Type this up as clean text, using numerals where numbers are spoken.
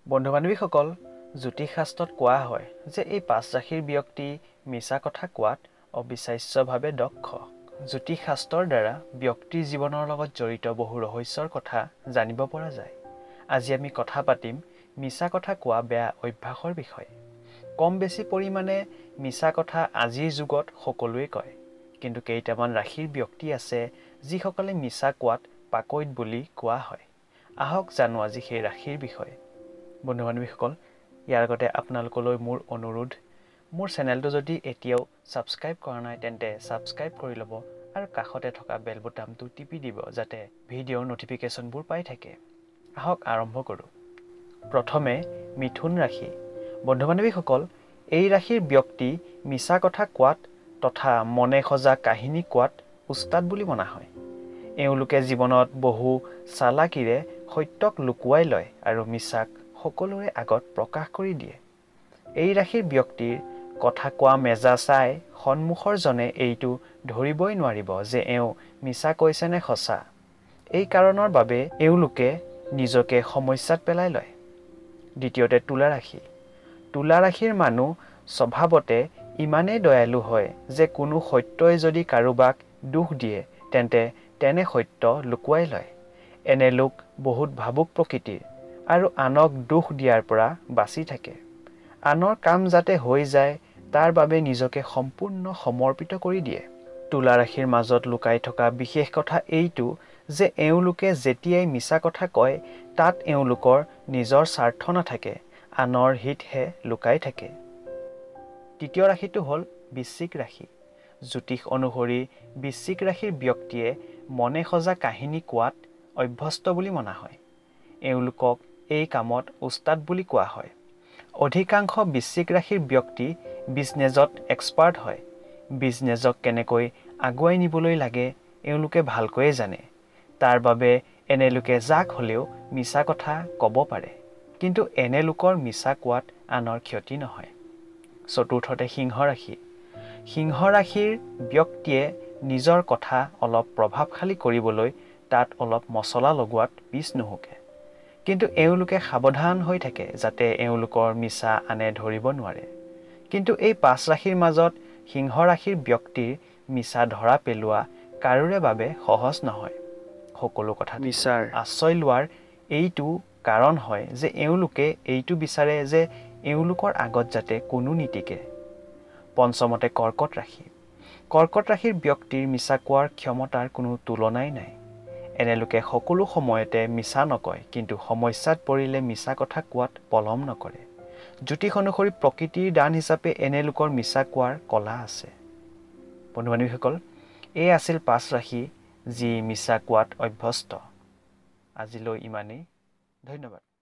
বন্ধু বান্ধৱীসকল, জ্যোতিষশাস্ত্ৰত কোৱা হয় যে এই পাঁচ ৰাশিৰ ব্যক্তি মিছা কথা কোৱাত অবিশ্বাস্যভাৱে দক্ষ। জ্যোতিষশাস্ত্ৰৰ দ্বাৰা ব্যক্তিৰ জীৱনৰ লগত জড়িত বহু ৰহস্যৰ কথা জানিব পৰা যায়। আজি আমি কথা পাতিম মিছা কথা কোৱা বেয়া অভ্যাসৰ বিষয়ে। কম বেছি পৰিমাণে মিছা কথা আজিৰ যুগত সকলোৱে কয়, কিন্তু কেইটামান ৰাশিৰ ব্যক্তি আছে যিসকলে মিছা কোৱাত পাকৈত বুলি কোৱা হয়। আহক জানো আজি সেই ৰাশিৰ বিষয়ে। বন্ধু বান্ধৱীসকল, ইয়াৰ আগতে আপোনালোকলৈ মোৰ অনুৰোধ, মোৰ চেনেলটো যদি এতিয়াও ছাবস্ক্ৰাইব কৰা নাই তেন্তে ছাবস্ক্ৰাইব কৰি ল'ব আৰু কাষতে থকা বেল বুটামটো টিপি দিব যাতে ভিডিঅ'ৰ ন'টিফিকেশ্যনবোৰ পাই থাকে। আহক আৰম্ভ কৰোঁ। প্ৰথমে মিথুন ৰাশি। বন্ধু বান্ধৱীসকল, এই ৰাশিৰ ব্যক্তি মিছা কথা কোৱাত তথা মনে সজা কাহিনী কোৱাত উস্তাদ বুলি মনা হয়। এওঁলোকে জীৱনত বহু চালাকিৰে সত্যক লুকুৱাই লয় আৰু মিছাক সকলোৰে আগত প্ৰকাশ কৰি দিয়ে। এই ৰাশিৰ ব্যক্তিৰ কথা কোৱা মেজা চাই সন্মুখৰ জনে এইটো ধৰিবই নোৱাৰিব যে এওঁ মিছা কৈছে নে সঁচা। এই কাৰণৰ বাবে এওঁলোকে নিজকে সমস্যাত পেলাই লয়। দ্বিতীয়তে তুলা ৰাশি। তুলা ৰাশিৰ মানুহ স্বভাৱতে ইমানেই দয়ালু হয় যে কোনো সত্যই যদি কাৰোবাক দুখ দিয়ে তেন্তে তেনে সত্য লুকুৱাই লয়। এনে লোক বহুত ভাবুক প্ৰকৃতিৰ আৰু আনক দুখ দিয়াৰ পৰা বাচি থাকে। আনৰ কাম যাতে হৈ যায় তাৰ বাবে নিজকে সম্পূৰ্ণ সমৰ্পিত কৰি দিয়ে। তুলা ৰাশিৰ মাজত লুকাই থকা বিশেষ কথা এইটো যে এওঁলোকে যেতিয়াই মিছা কথা কয় তাত এওঁলোকৰ নিজৰ স্বাৰ্থ নাথাকে, আনৰ হিতহে লুকাই থাকে। তৃতীয় ৰাশিটো হ'ল বৃশ্চিক ৰাশি। জ্যোতিষ অনুসৰি বৃশ্চিক ৰাশিৰ ব্যক্তিয়ে মনে সজা কাহিনী কোৱাত অভ্যস্ত বুলি মনা হয়। এওঁলোকক এই কামত উস্তাদ বুলি কোৱা হয়। অধিকাংশ বৃশ্চিক ৰাশিৰ ব্যক্তি বিজনেছত এক্সপাৰ্ট হয়। বিজনেছক কেনেকৈ আগুৱাই নিবলৈ লাগে এওঁলোকে ভালকৈয়ে জানে। তাৰ বাবে এনে লোকে যাক হ'লেও মিছা কথা ক'ব পাৰে, কিন্তু এনে লোকৰ মিছা কোৱাত আনৰ ক্ষতি নহয়। চতুৰ্থতে সিংহ ৰাশি। সিংহ ৰাশিৰ ব্যক্তিয়ে নিজৰ কথা অলপ প্ৰভাৱশালী কৰিবলৈ তাত অলপ মছলা লগোৱাত পিছ নুহুকে, কিন্তু এওঁলোকে সাৱধান হৈ থাকে যাতে এওঁলোকৰ মিছা আনে ধৰিব নোৱাৰে। কিন্তু এই পাঁচ ৰাশিৰ মাজত সিংহ ৰাশিৰ ব্যক্তিৰ মিছা ধৰা পেলোৱা কাৰোৰে বাবে সহজ নহয়। সকলো কথা মিছাৰ আশ্ৰয় লোৱাৰ এইটো কাৰণ হয় যে এওঁলোকে এইটো বিচাৰে যে এওঁলোকৰ আগত যাতে কোনো নিটিকে। পঞ্চমতে কৰ্কট ৰাশি। কৰ্কট ৰাশিৰ ব্যক্তিৰ মিছা কোৱাৰ ক্ষমতাৰ কোনো তুলনাই নাই। এনে লোকে সকলো সময়তে মিছা নকয়, কিন্তু সমস্যাত পৰিলে মিছা কথা কোৱাত পলম নকৰে। জ্যোতিষ অনুসৰি প্ৰকৃতিৰ দান হিচাপে এনে লোকৰ মিছা কোৱাৰ কলা আছে। বন্ধু বান্ধৱীসকল, এই আছিল পাঁচ ৰাশি যি মিছা কোৱাত অভ্যস্ত। আজিলৈ ইমানেই। ধন্যবাদ।